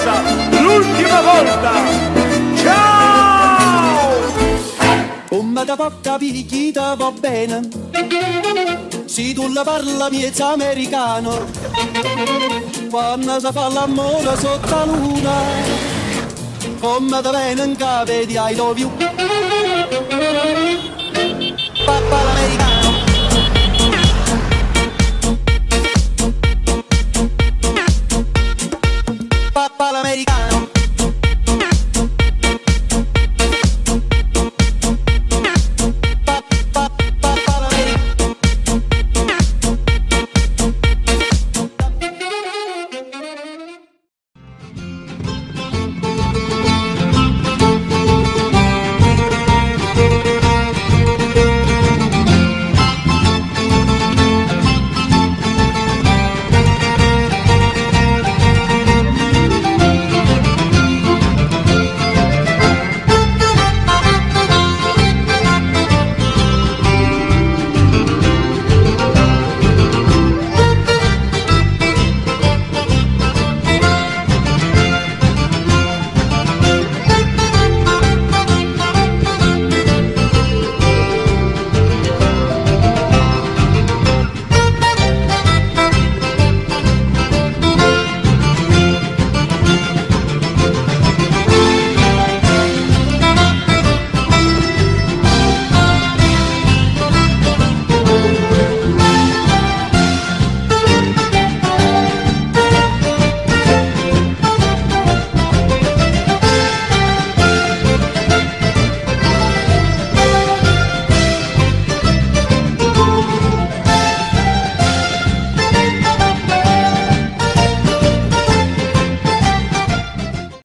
questa l'ultima volta. Ciao! Come da porta picchita va bene, se tu la parla miezza americano, quando si fa l'amore sotto la luna, come da bene in capo di I love you. Papà l'americano.